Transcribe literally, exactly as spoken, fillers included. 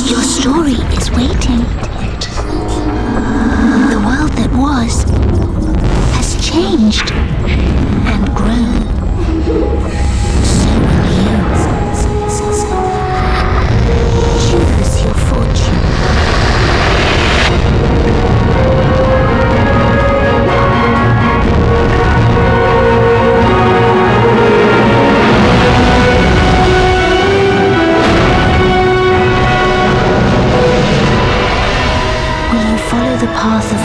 Your story is waiting. The world that was has changed and grown. So will you. Choose your fortune. Will you follow the path of